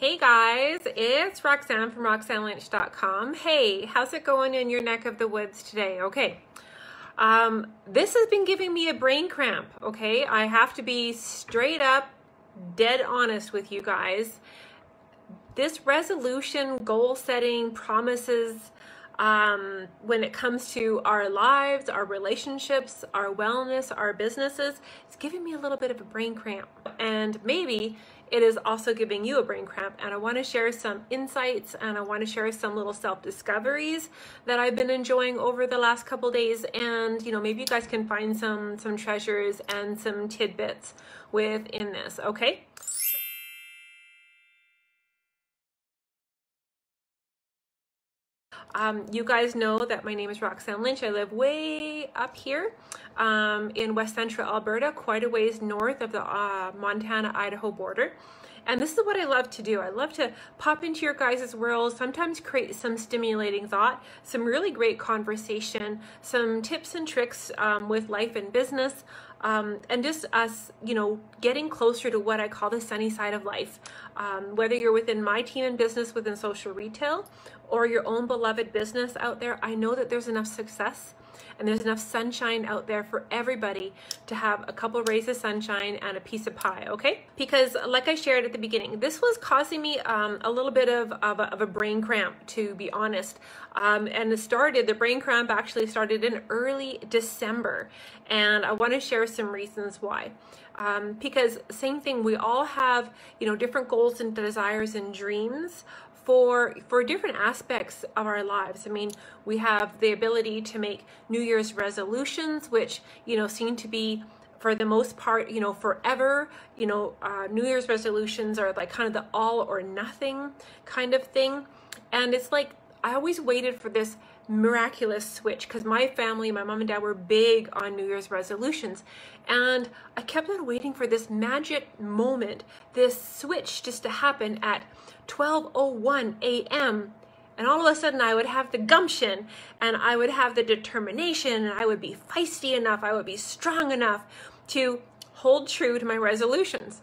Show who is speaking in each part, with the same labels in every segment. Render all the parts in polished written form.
Speaker 1: Hey guys, it's Roxanne from RoxanneLynch.com. Hey, how's it going in your neck of the woods today? Okay, this has been giving me a brain cramp, okay? I have to be straight up, dead honest with you guys. This resolution, goal setting, promises, when it comes to our lives, our relationships, our wellness, our businesses, it's giving me a little bit of a brain cramp. And maybe it is also giving you a brain cramp. And I want to share some insights and I want to share some little self-discoveries that I've been enjoying over the last couple days. And, you know, maybe you guys can find some treasures and some tidbits within this, okay? You guys know that my name is Roxanne Lynch. I live way up here in West Central Alberta, quite a ways north of the Montana-Idaho border. And this is what I love to do. I love to pop into your guys' world, sometimes create some stimulating thought, some really great conversation, some tips and tricks with life and business, and just us, you know, getting closer to what I call the sunny side of life. Whether you're within my team and business within social retail or your own beloved business out there, I know that there's enough success and there's enough sunshine out there for everybody to have a couple rays of sunshine and a piece of pie, okay? Because like I shared at the beginning, this was causing me a little bit of a brain cramp, to be honest. And the brain cramp actually started in early December. And I want to share some reasons why. Because same thing, we all have, you know, different goals and desires and dreams for different aspects of our lives. I mean, we have the ability to make New Year's resolutions, which, you know, seem to be, for the most part, you know, forever. You know, New Year's resolutions are like kind of the all or nothing kind of thing. And it's like, I always waited for this miraculous switch because my family, my mom and dad were big on New Year's resolutions. And I kept on waiting for this magic moment, this switch just to happen at 12:01 a.m. And all of a sudden I would have the gumption and I would have the determination and I would be feisty enough, I would be strong enough to hold true to my resolutions.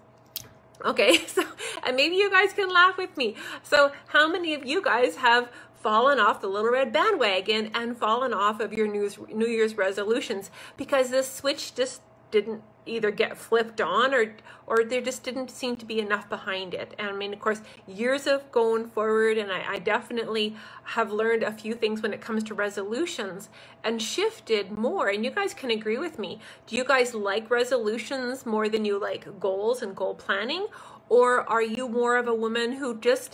Speaker 1: Okay, so, and maybe you guys can laugh with me. So how many of you guys have fallen off the little red bandwagon and fallen off of your New Year's resolutions because this switch just didn't either get flipped on or there just didn't seem to be enough behind it? And I mean, of course, years of going forward, and I definitely have learned a few things when it comes to resolutions and shifted more. And you guys can agree with me. Do you guys like resolutions more than you like goals and goal planning? Or are you more of a woman who just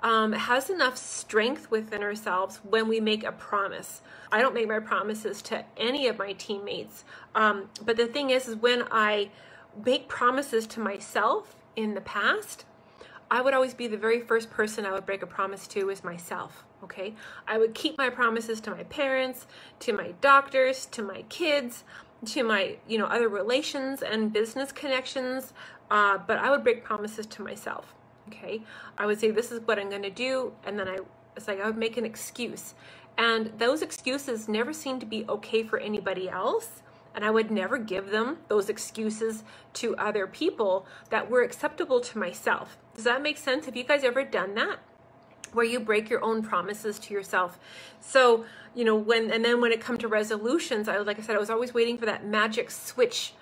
Speaker 1: has enough strength within ourselves when we make a promise? I don't make my promises to any of my teammates. But the thing is when I make promises to myself in the past, I would always be the very first person I would break a promise to is myself, okay? I would keep my promises to my parents, to my doctors, to my kids, to my, you know, other relations and business connections, but I would break promises to myself. Okay, I would say this is what I'm going to do, and then it's like I would make an excuse, and those excuses never seemed to be okay for anybody else, and I would never give them those excuses to other people that were acceptable to myself. Does that make sense? Have you guys ever done that, where you break your own promises to yourself? So, you know, when it comes to resolutions, like I said, I was always waiting for that magic switch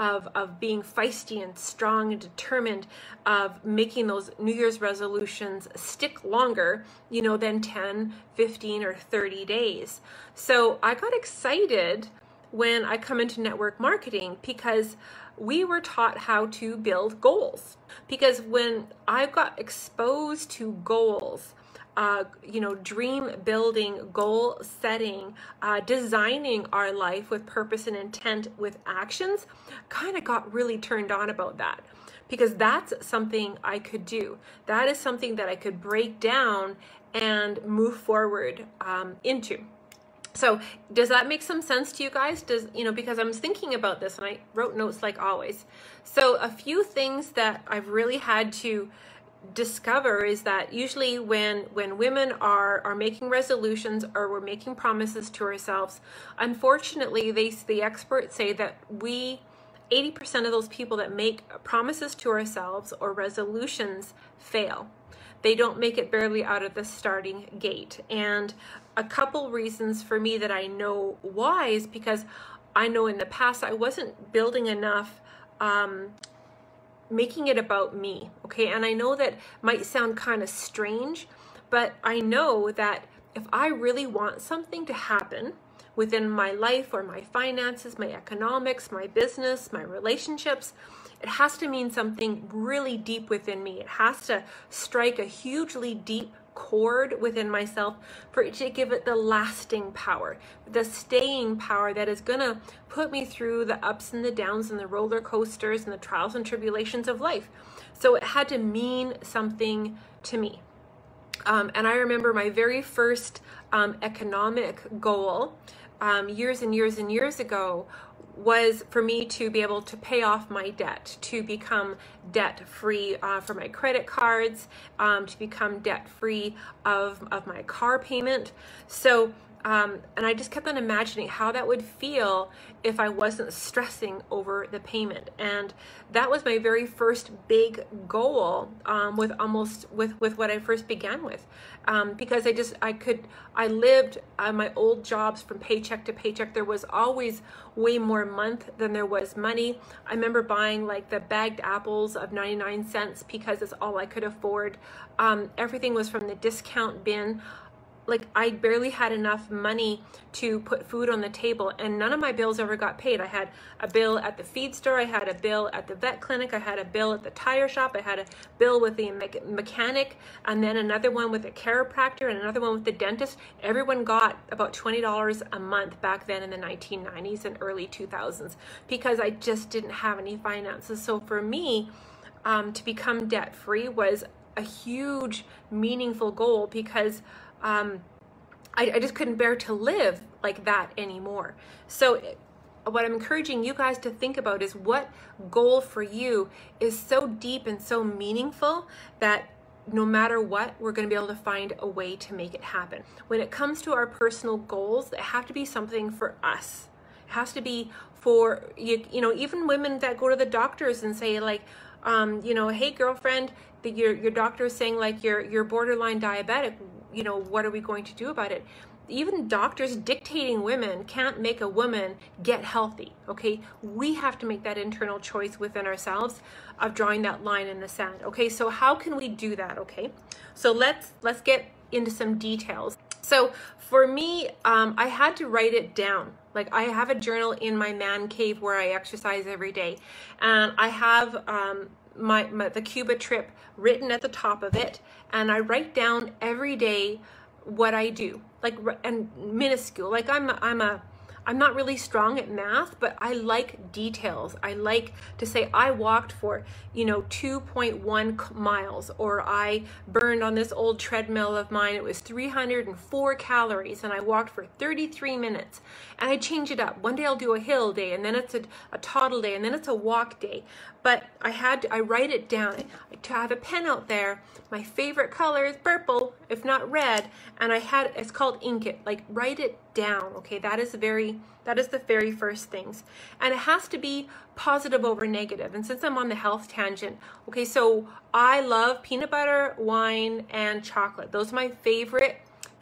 Speaker 1: of being feisty and strong and determined, of making those New Year's resolutions stick longer, you know, than 10, 15, or 30 days. So I got excited when I come into network marketing because we were taught how to build goals. Because when I got exposed to goals, you know, dream building, goal setting, designing our life with purpose and intent with actions, kind of got really turned on about that, because that's something I could do. That is something that I could break down and move forward into. So does that make some sense to you guys? You know, because I was thinking about this and I wrote notes like always. So a few things that I've really had to discover is that usually when women are making resolutions or we're making promises to ourselves, unfortunately, the experts say that 80% of those people that make promises to ourselves or resolutions fail. they don't make it barely out of the starting gate. And a couple reasons for me that I know why is because I know in the past I wasn't building enough, making it about me, okay? And I know that might sound kind of strange, but I know that if I really want something to happen within my life or my finances, my economics, my business, my relationships, it has to mean something really deep within me. It has to strike a hugely deep chord within myself for it to give it the lasting power, the staying power that is gonna put me through the ups and the downs and the roller coasters and the trials and tribulations of life. So it had to mean something to me. And I remember my very first economic goal years and years and years ago was for me to be able to pay off my debt, to become debt-free for my credit cards, to become debt-free of my car payment. So, and I just kept on imagining how that would feel if I wasn't stressing over the payment. And that was my very first big goal with what I first began with. Because I lived my old jobs from paycheck to paycheck. There was always way more month than there was money. I remember buying like the bagged apples of 99 cents because it's all I could afford. Everything was from the discount bin. Like I barely had enough money to put food on the table, and none of my bills ever got paid. I had a bill at the feed store, I had a bill at the vet clinic, I had a bill at the tire shop, I had a bill with the mechanic, and then another one with a chiropractor, and another one with the dentist. Everyone got about $20 a month back then in the 1990s and early 2000s because I just didn't have any finances. So for me, to become debt-free was a huge, meaningful goal because I just couldn't bear to live like that anymore. So what I'm encouraging you guys to think about is what goal for you is so deep and so meaningful that no matter what, we're going to be able to find a way to make it happen. When it comes to our personal goals, they have to be something for us. It has to be for, you know, even women that go to the doctors and say like, you know, hey girlfriend, your doctor is saying like you're borderline diabetic. You know, what are we going to do about it? Even doctors dictating women can't make a woman get healthy, okay? We have to make that internal choice within ourselves of drawing that line in the sand, okay? So how can we do that, okay? So let's get into some details. So for me, I had to write it down. Like I have a journal in my man cave where I exercise every day, and I have the Cuba trip written at the top of it, and I write down every day what I do, like, and minuscule. Like I'm not really strong at math, but I like details. I like to say I walked for, you know, 2.1 miles, or I burned on this old treadmill of mine, it was 304 calories, and I walked for 33 minutes. And I change it up. One day I'll do a hill day, and then it's a toddle day, and then it's a walk day. But I write it down. I have a pen out there. My favorite color is purple, if not red. And it's called ink it, like write it down, okay? That is the very first things. And it has to be positive over negative. And since I'm on the health tangent, okay, so I love peanut butter, wine, and chocolate. Those are my favorite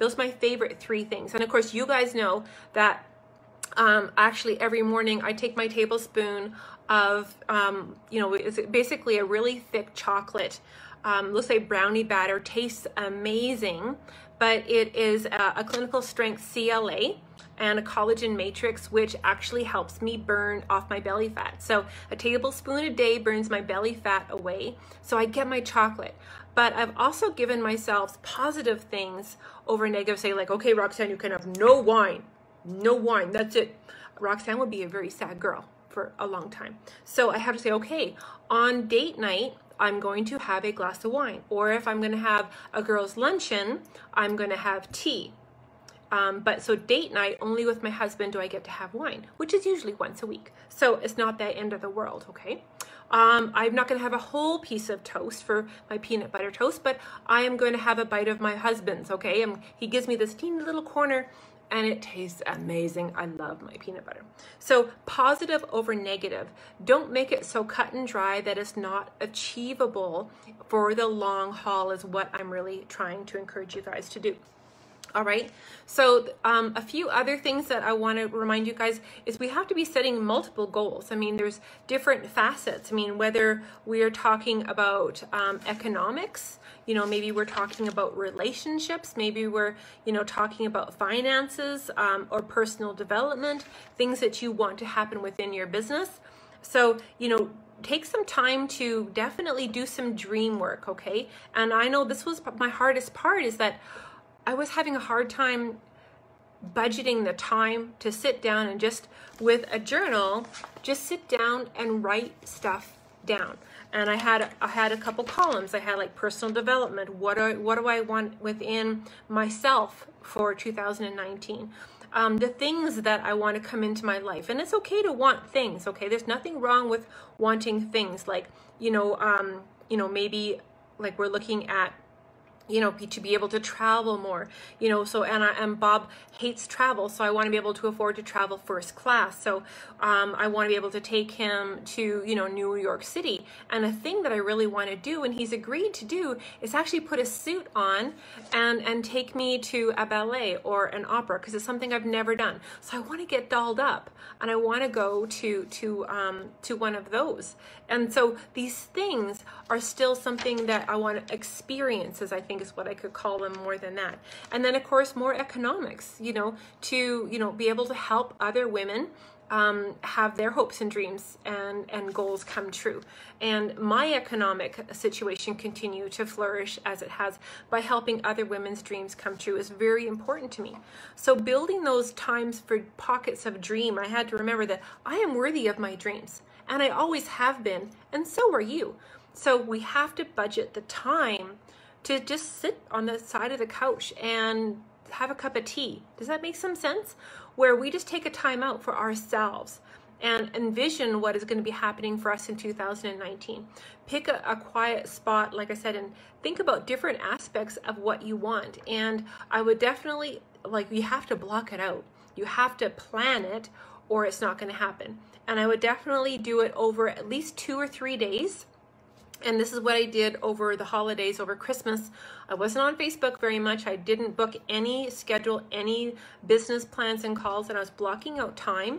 Speaker 1: three things. And of course, you guys know that actually every morning I take my tablespoon of, you know, it's basically a really thick chocolate, let's say brownie batter, tastes amazing, but it is a clinical strength CLA and a collagen matrix, which actually helps me burn off my belly fat. So a tablespoon a day burns my belly fat away. So I get my chocolate. But I've also given myself positive things over negative, say like, okay, Roxanne, you can have no wine, that's it. Roxanne would be a very sad girl for a long time. So I have to say, okay, on date night, I'm going to have a glass of wine. Or if I'm going to have a girl's luncheon, I'm going to have tea. But so date night, only with my husband do I get to have wine, which is usually once a week. So it's not the end of the world, okay? I'm not going to have a whole piece of toast for my peanut butter toast, but I am going to have a bite of my husband's, okay? He gives me this teeny little corner, and it tastes amazing. I love my peanut butter. So positive over negative. Don't make it so cut and dry that it's not achievable for the long haul is what I'm really trying to encourage you guys to do. All right, so a few other things that I want to remind you guys is we have to be setting multiple goals. I mean, there's different facets. I mean, whether we are talking about economics, you know, maybe we're talking about relationships, maybe we're, you know, talking about finances or personal development, things that you want to happen within your business. So, you know, take some time to definitely do some dream work, okay? And I know this was my hardest part is that I was having a hard time budgeting the time to sit down and just with a journal, just sit down and write stuff down. And I had a couple columns. I had like personal development. What do I want within myself for 2019? The things that I want to come into my life. And it's okay to want things, okay? There's nothing wrong with wanting things like, you know, maybe like we're looking at, you know, to be able to travel more, you know, so, and Bob hates travel, so I want to be able to afford to travel first class. So I want to be able to take him to, you know, New York City. And a thing that I really want to do, and he's agreed to do, is actually put a suit on and take me to a ballet or an opera, because it's something I've never done. So I want to get dolled up and I want to go to one of those. And so these things are still something that I want to experience, as I think is what I could call them more than that. And then of course, more economics, you know, to, you know, be able to help other women have their hopes and dreams and goals come true. And my economic situation continue to flourish as it has by helping other women's dreams come true is very important to me. So building those times for pockets of dream, I had to remember that I am worthy of my dreams. And I always have been, and so are you. So we have to budget the time to just sit on the side of the couch and have a cup of tea. Does that make some sense? Where we just take a time out for ourselves and envision what is going to be happening for us in 2019. Pick a quiet spot, like I said, and think about different aspects of what you want. And I would definitely, like, you have to block it out. You have to plan it or it's not going to happen. And I would definitely do it over at least 2 or 3 days. And this is what I did over the holidays, over Christmas. I wasn't on Facebook very much. I didn't book schedule any business plans and calls, and I was blocking out time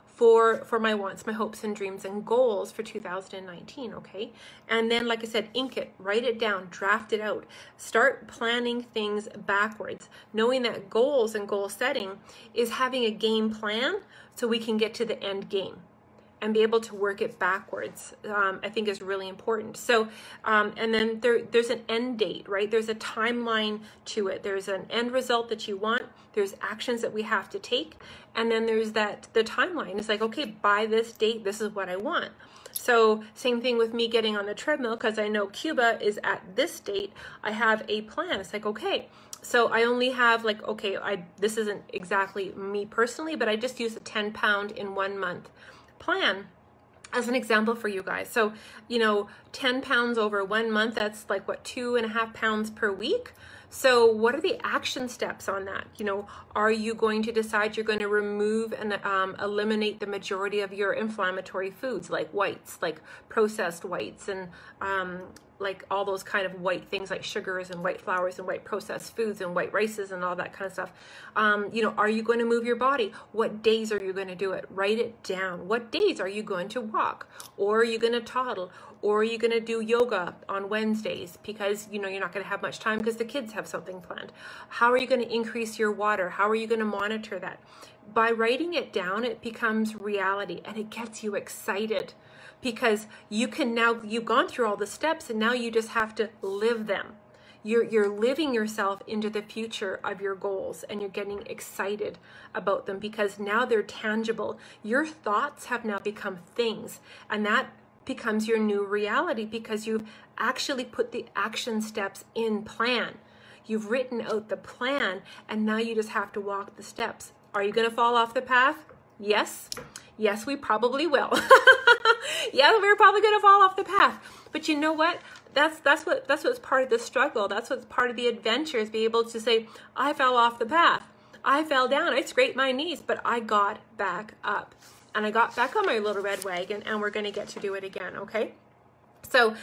Speaker 1: for my wants, my hopes and dreams and goals for 2019, okay? And then, like I said, ink it, write it down, draft it out. Start planning things backwards, knowing that goals and goal setting is having a game plan so we can get to the end game and be able to work it backwards, I think is really important. So, and then there's an end date, right? There's a timeline to it. There's an end result that you want. There's actions that we have to take. And then there's the timeline. It's like, okay, by this date, this is what I want. So same thing with me getting on the treadmill, because I know Cuba is at this date. I have a plan. It's like, okay, so I only have like, okay, this isn't exactly me personally, but I just use a 10-pound in 1 month plan as an example for you guys. So, you know, 10 pounds over 1 month, that's like what, 2.5 pounds per week. So what are the action steps on that? You know, are you going to decide you're going to remove and eliminate the majority of your inflammatory foods, like whites, like processed whites, and like all those kind of white things like sugars and white flours and white processed foods and white rices and all that kind of stuff. You know, are you going to move your body? What days are you going to do it? Write it down. What days are you going to walk? Or are you going to toddle? Or are you going to do yoga on Wednesdays because, you know, you're not going to have much time because the kids have something planned? How are you going to increase your water? How are you going to monitor that? By writing it down, it becomes reality and it gets you excited because you can now, you've gone through all the steps and now you just have to live them. You're living yourself into the future of your goals and you're getting excited about them because now they're tangible. Your thoughts have now become things, and that becomes your new reality because you've actually put the action steps in plan. You've written out the plan and now you just have to walk the steps. Are you going to fall off the path? Yes. Yes, we probably will. Yeah, we're probably going to fall off the path. But you know what? That's what's part of the struggle. That's what's part of the adventure, is be able to say, I fell off the path. I fell down, I scraped my knees, but I got back up. And I got back on my little red wagon, and we're gonna get to do it again, okay? So,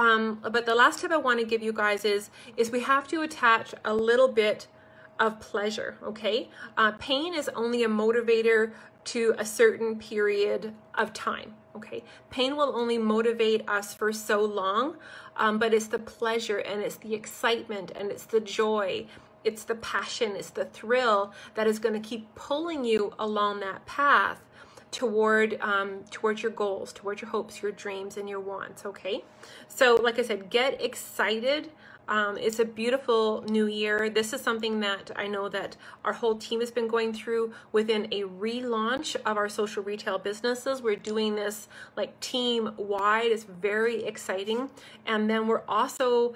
Speaker 1: but the last tip I want to give you guys is we have to attach a little bit of pleasure, okay? Pain is only a motivator to a certain period of time, okay? Pain will only motivate us for so long, but it's the pleasure and it's the excitement and it's the joy, it's the passion, it's the thrill that is going to keep pulling you along that path towards your goals, towards your hopes, your dreams, and your wants, okay? So like I said, get excited. It's a beautiful new year. This is something that I know that our whole team has been going through within a relaunch of our social retail businesses. We're doing this like team wide. It's very exciting. And then we're also,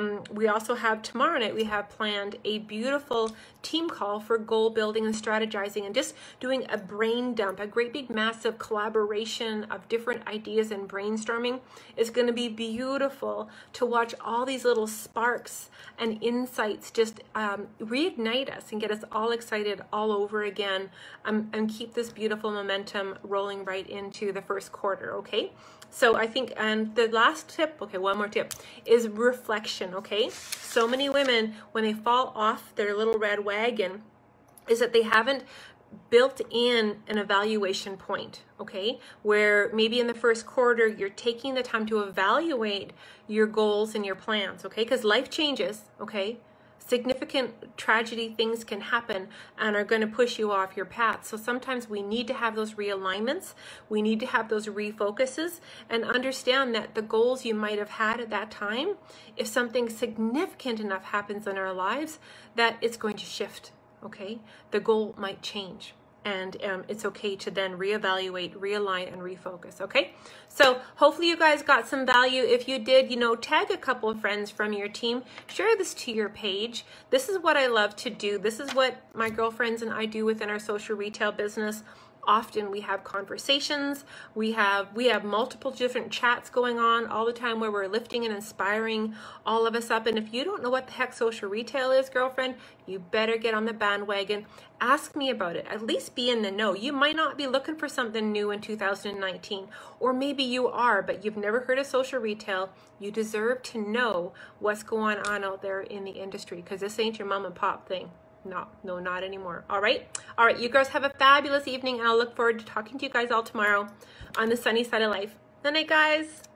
Speaker 1: we also have tomorrow night, we have planned a beautiful team call for goal building and strategizing and just doing a brain dump, a great big massive collaboration of different ideas and brainstorming. It's going to be beautiful to watch all these little sparks and insights just reignite us and get us all excited all over again, and keep this beautiful momentum rolling right into the first quarter, okay? So I think, and the last tip, okay, one more tip, is reflection, okay? So many women, when they fall off their little red wagon, is that they haven't built in an evaluation point, okay? Where maybe in the first quarter, you're taking the time to evaluate your goals and your plans, okay? Because life changes, okay? Significant tragedy things can happen and are going to push you off your path. So sometimes we need to have those realignments. We need to have those refocuses and understand that the goals you might have had at that time, if something significant enough happens in our lives, that it's going to shift, okay? The goal might change. And it's okay to then reevaluate, realign, and refocus, okay? So hopefully you guys got some value. If you did, you know, tag a couple of friends from your team. Share this to your page. This is what I love to do. This is what my girlfriends and I do within our social retail business. Often we have conversations, we have multiple different chats going on all the time where we're lifting and inspiring all of us up. And if you don't know what the heck social retail is, girlfriend, you better get on the bandwagon. Ask me about it. At least be in the know. You might not be looking for something new in 2019, or maybe you are, but you've never heard of social retail. You deserve to know what's going on out there in the industry, because this ain't your mom and pop thing. No, not anymore. All right, you girls have a fabulous evening, and I'll look forward to talking to you guys all tomorrow on the sunny side of life. Good night, guys.